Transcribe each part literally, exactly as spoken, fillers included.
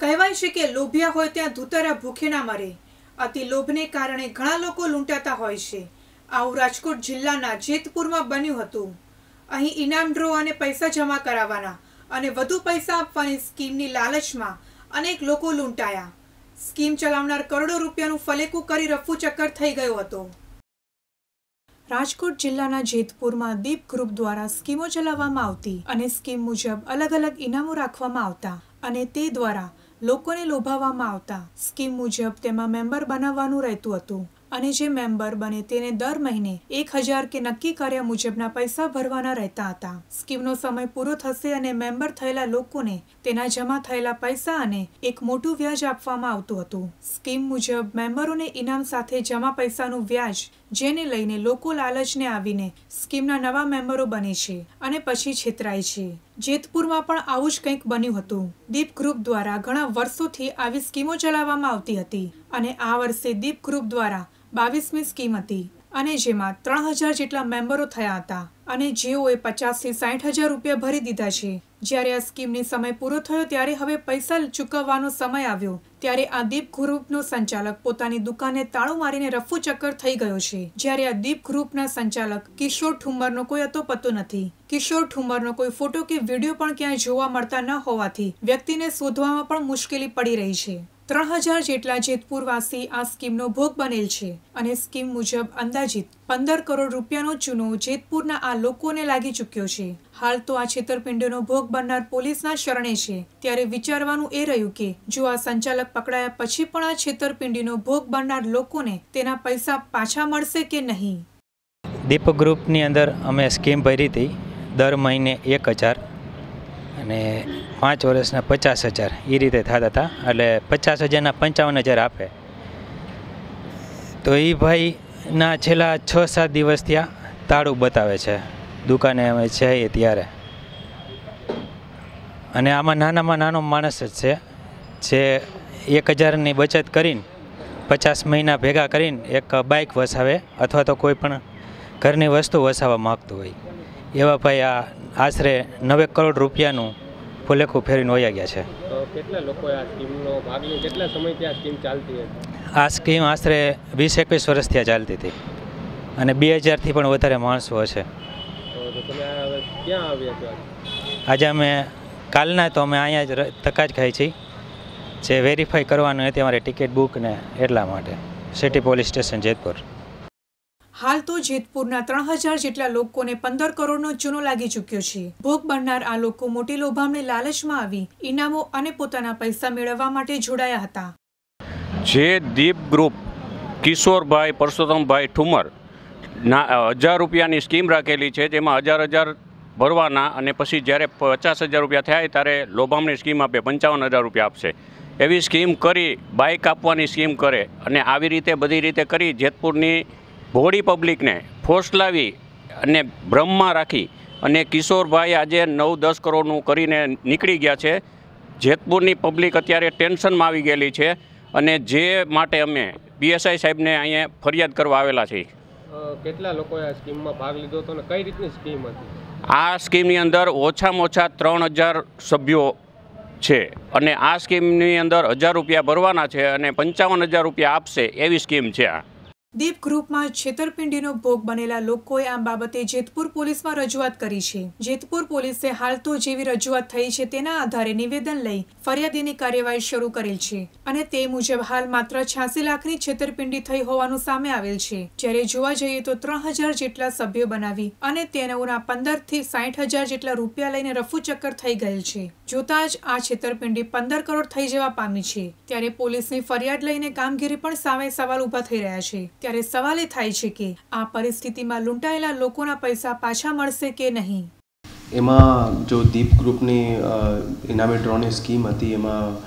કહેવાય છે કે લોભિયા હોય ત્યાં ધૂતરા ભૂખે ના મરે। અતિ લોભને કારણે ઘણા લોકો લૂંટાતા હોય છે। આવું રાજકોટ જિલ્લાના જેતપુરમાં બન્યું હતું। અહીં ઇનામ ડ્રો અને પૈસા જમા કરાવવાના અને વધુ પૈસા આપવાની સ્કીમની લાલચમાં અનેક લોકો લૂંટાયા। સ્કીમ ચલાવનાર કરોડો રૂપિયાનું ફલેકું કરી રફુ ચક્કર થઈ ગયો હતો। રાજકોટ જિલ્લાના જેતપુરમાં દીપ ગ્રુપ દ્વારા સ્કીમો ચલાવવામાં આવતી અને સ્કીમ મુજબ અલગ અલગ ઇનામો રાખવામાં આવતા અને તે દ્વારા લોકોને લોભાવવામાં આવતા। સ્કીમ મુજબ તેમાં મેમ્બર બનાવવાનું રહેતું હતું અને જે મેમ્બર બને તેને દર મહિને એક હજાર કે નક્કી કર્યા મુજબના પૈસા ભરવાના રહેતા હતા। સ્કીમનો સમય પૂરો થશે અને મેમ્બર થયેલા લોકોને તેના જમા થયેલા પૈસા અને એક મોટું વ્યાજ આપવામાં આવતું હતું। સ્કીમ મુજબ મેમ્બરોને ઇનામ સાથે જમા પૈસાનું વ્યાજ, જેને લઈને લોકો લાલચને આવીને સ્કીમના નવા મેમ્બરો બને છે અને પછી છેતરાય છે। જેતપુરમાં પણ આવું જ કંઈક બન્યું હતું। દીપ ગ્રુપ દ્વારા ઘણા વર્ષોથી આવી સ્કીમો ચલાવવામાં આવતી હતી અને આ વર્ષે દીપ ગ્રુપ દ્વારા બાવીસમી સ્કીમ હતી અને જેમાં ત્રણ હજાર જેટલા મેમ્બરો થયા હતા અને જેઓએ પચાસ થી સાઠ હજાર રૂપિયા ભરી દીધા છે। જ્યારે આ સ્કીમની સમય પૂરો થયો ત્યારે હવે પૈસા ચૂકવવાનો સમય આવ્યો ત્યારે આ દીપ ગ્રુપનો સંચાલક પોતાની દુકાને તાળું મારીને રફુ ચક્કર થઈ ગયો છે। જ્યારે આ દીપ ગ્રુપના સંચાલક કિશોર ઠુમ્મરનો કોઈ અતો પતો નથી। કિશોર ઠુમ્મરનો કોઈ ફોટો કે વિડીયો પણ ક્યાંય જોવા મળતા ન હોવાથી વ્યક્તિને શોધવામાં પણ મુશ્કેલી પડી રહી છે। ત્રણ હજાર જેટલા જેતપુરવાસી આ સ્કીમનો ભોગ બનેલ છે અને સ્કીમ મુજબ અંદાજિત પંદર કરોડ રૂપિયાનો ચૂનો જેતપુરના આ લોકોને લાગી ચૂક્યો છે। હાલ તો આ છેતરપિંડીનો ભોગ બનનાર પોલીસના શરણે છે ત્યારે વિચારવાનું એ રહ્યું કે જો આ સંચાલક પકડાયા પછી પણ આ છેતરપિંડીનો ભોગ બનનાર લોકોને તેના પૈસા પાછા મળશે કે નહીં। દીપ ગ્રુપની અંદર અમે સ્કીમ ભરી હતી દર મહિને એક હજાર અને પાંચ વર્ષના પચાસ હજાર એ રીતે થતા હતા। એટલે પચાસ હજારના પંચાવન હજાર આપે તો એ ભાઈના છેલ્લા છ સાત દિવસ ત્યાં તાળું બતાવે છે દુકાને અમે જઈએ ત્યારે। અને આમાં નાનામાં નાનો માણસ જ છે જે એક હજારની બચત કરીને પચાસ મહિના ભેગા કરીને એક બાઇક વસાવે અથવા તો કોઈ પણ ઘરની વસ્તુ વસાવવા માગતું હોય એવા ભાઈ આ આશરે નવે કરોડ રૂપિયાનું ફુલેખું ફેરીને વયા ગયા છે। કેટલા લોકોએ આ સ્કીમનો ભાગ લીધો? કેટલા સમયથી આ સ્કીમ ચાલતી હતી? આ સ્કીમ આશરે વીસ એકવીસ વર્ષથી આ ચાલતી હતી અને બે હજારથી પણ વધારે માણસો હશે। તમે ક્યાં આવ્યા છો? આજે અમે કાલના તો અમે અહીંયા જ ધક્કા જ ખાઈ છીએ જે વેરીફાઈ કરવાનું હતી અમારી ટિકિટ બુક ને એટલા માટે સિટી પોલીસ સ્ટેશન જેતપુર। હાલ તો જેતપુરના ત્રણ હજાર જેટલા લોકોને પંદર કરોડનો ચૂનો લાગી ચૂક્યો છે। ભોગ બનનાર આ લોકો મોટી લોભામણી લાલચમાં આવી ઇનામો અને પોતાના પૈસા મેળવવા માટે જોડાયા હતા। જે દીપ ગ્રુપ કિશોરભાઈ પરસોત્તમભાઈ ઠુમર ના હજાર રૂપિયાની સ્કીમ રાખેલી છે જેમાં હજાર હજાર ભરવાના અને પછી જ્યારે પચાસ હજાર રૂપિયા થાય ત્યારે લોભામણી સ્કીમ આપે પંચાવન હજાર રૂપિયા આપશે એવી સ્કીમ કરી બાઇક આપવાની સ્કીમ કરે અને આવી રીતે બધી રીતે કરી જેતપુરની ભોળી પબ્લિકને ફોસલાવી અને ભ્રમમાં રાખી અને કિશોરભાઈ આજે નવ દસ કરોડનું કરીને નીકળી ગયા છે। જેતપુરની પબ્લિક અત્યારે ટેન્શનમાં આવી ગયેલી છે અને જે માટે અમે પીએસઆઈ સાહેબને અહીંયા ફરિયાદ કરવા આવેલા છીએ। કેટલા લોકોએ આ સ્કીમમાં ભાગ લીધો હતો અને કઈ રીતની સ્કીમ હતી? આ સ્કીમની અંદર ઓછામાં ઓછા ત્રણ હજાર સભ્યો છે અને આ સ્કીમની અંદર હજાર રૂપિયા ભરવાના છે અને પંચાવન હજાર રૂપિયા આપશે એવી સ્કીમ છે આ। દીપ ગ્રુપમાં છેતરપિંડીનો ભોગ બનેલા લોકોએ આ બાબતે જેતપુર પોલીસમાં રજૂઆત કરી છે। જેતપુર પોલીસે હાલ તો જેવી રજૂઆત થઈ છે તેના આધારે નિવેદન લઈ ફરિયાદીની કાર્યવાહી શરૂ કરેલ છે અને તે મુજબ હાલ માત્ર છ્યાસી લાખની છેતરપિંડી થઈ હોવાનું સામે આવેલ છે। જ્યારે જોવા જઈએ તો ત્રણ હજાર જેટલા સભ્યો બનાવી અને તેઓના પંદર થી સાઠ હજાર જેટલા રૂપિયા લઈને રફુ ચક્કર થઈ ગયેલ છે। જોતા જ આ છેતરપિંડી પંદર કરોડ થઈ જવા પામી છે ત્યારે પોલીસની ફરિયાદ લઈને કામગીરી પણ સામે સવાલ ઉભા થઈ રહ્યા છે। ત્યારે સવાલ એ થાય છે કે આ પરિસ્થિતિમાં લૂંટાયેલા લોકોના પૈસા પાછા મળશે કે નહીં। એમાં જો દીપ ગ્રુપની ઇનામી ડ્રોની સ્કીમ હતી એમાં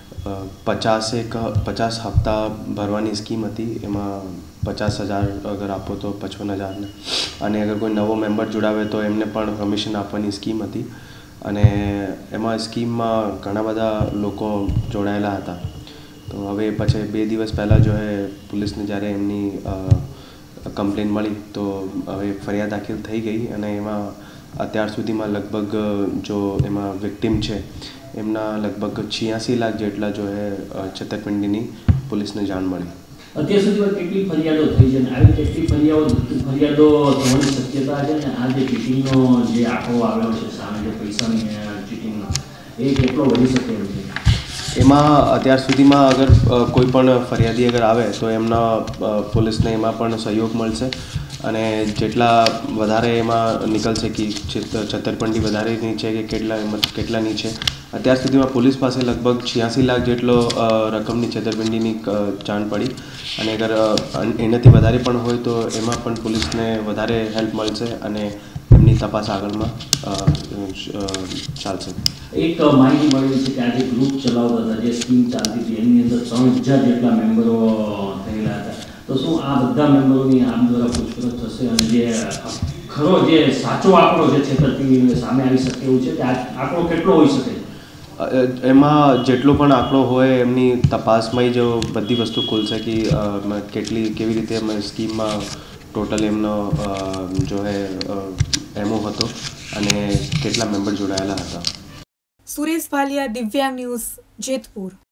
પચાસેક પચાસ હપ્તા ભરવાની સ્કીમ હતી। એમાં પચાસ હજાર અગર આપો તો પચપન હજારને અને અગર કોઈ નવો મેમ્બર જોડાવે તો એમને પણ કમિશન આપવાની સ્કીમ હતી અને એમાં સ્કીમમાં ઘણા બધા લોકો જોડાયેલા હતા। તો હવે પછી બે દિવસ પહેલાં જો હે પોલીસને જ્યારે એમની કમ્પ્લેન મળી તો હવે ફરિયાદ દાખલ થઈ ગઈ અને એમાં અત્યાર સુધીમાં લગભગ જો એમાં વિક્ટિમ છે એમના લગભગ છ્યાસી લાખ જેટલા જો એ છેતરપિંડીની પોલીસને જાણ મળી. અત્યાર સુધીમાં કેટલી ફરિયાદો થઈ છે અને આવી કેટલી ફરિયાદો ફરિયાદો થવાની શક્યતા છે ને આ જે ચીટિંગનો જે આંકડો આવેલો છે સામે જે પૈસાની ચીટિંગનો એ કેટલો વધી શકે એમ છે? એમાં અત્યાર સુધીમાં અગર કોઈ પણ ફરિયાદી અગર આવે તો એમના પોલીસને એમાં પણ સહયોગ મળશે અને જેટલા વધારે એમાં નીકળશે કે છેતરપિંડી વધારેની છે કે કેટલા કેટલાની છે. અત્યાર સુધીમાં પોલીસ પાસે લગભગ છ્યાસી લાખ જેટલો રકમની છેતરપિંડીની જાણ પડી અને અગર એનાથી વધારે પણ હોય તો એમાં પણ પોલીસને વધારે હેલ્પ મળશે અને એમની તપાસ આગળમાં ચાલશે. એક માહિતી મળી છે કે આ જે ગ્રુપ ચલાવતા હતા, જે સ્કીમ ચાલતી હતી, એની અંદર ત્રણ હજાર જેટલા મેમ્બરો થયેલા હતા. તો શું આ બધા મેમ્બરોની આમ દ્વારા પૂછપરછ થશે અને જે ખરો જે સાચો આંકડો જે છેતરપિંડીનો સામે આવી શકે એવું છે કે આ આંકડો કેટલો હોઈ શકે? એમાં જેટલો પણ આંકડો હોય એમની તપાસમાં જ બધી વસ્તુ ખુલશે કે કેટલી કેવી રીતે અમે સ્કીમમાં ટોટલ એમનો જો હે એમો હતો અને કેટલા મેમ્બર જોડાયેલા હતા. સુરેશ ભાલિયા, દિવ્યાંગ ન્યૂઝ, જેતપુર.